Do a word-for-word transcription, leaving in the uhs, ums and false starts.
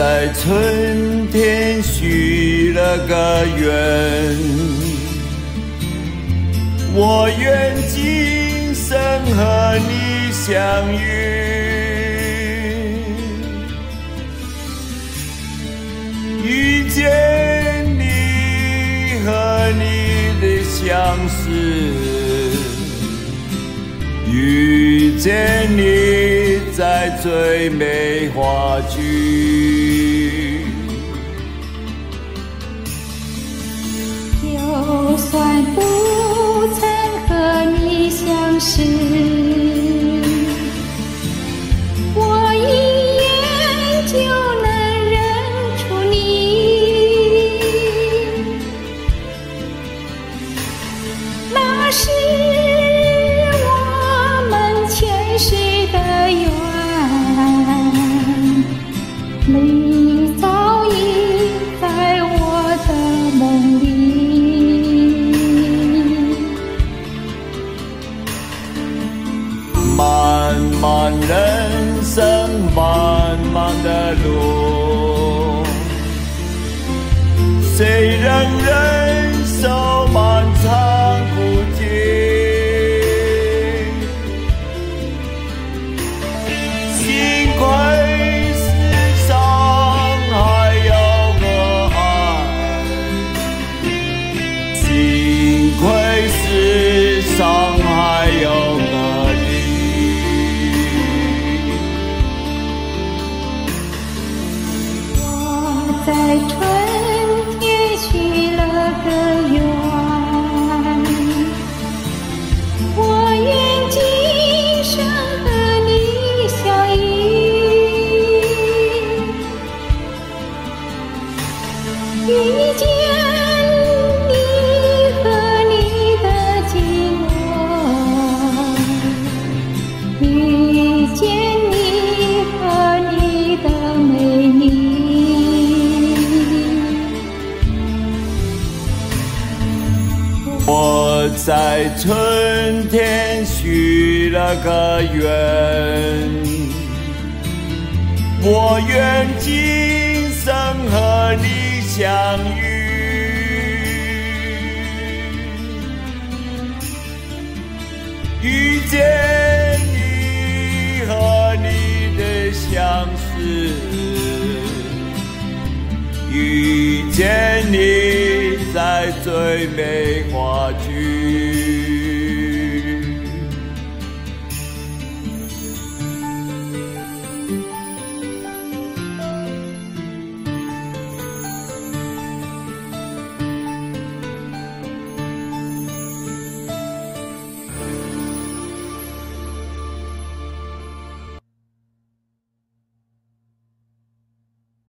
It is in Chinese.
在春天许了个愿，我愿今生和你相遇，遇见你和你的相识，遇见你在最美花区。 就算不曾和你相识，我一眼就能认出你，那是我们前世的缘，你早已在我的梦里。 漫漫人生，漫漫的路，谁人忍受漫长孤寂？幸亏世上还有个爱，幸亏世上还有个你。 在春天许了个愿，我愿今生和你相依，遇见你和你的寂寞，遇见你和你的美丽。 我在春天许了个愿，我愿今生和你相遇，遇见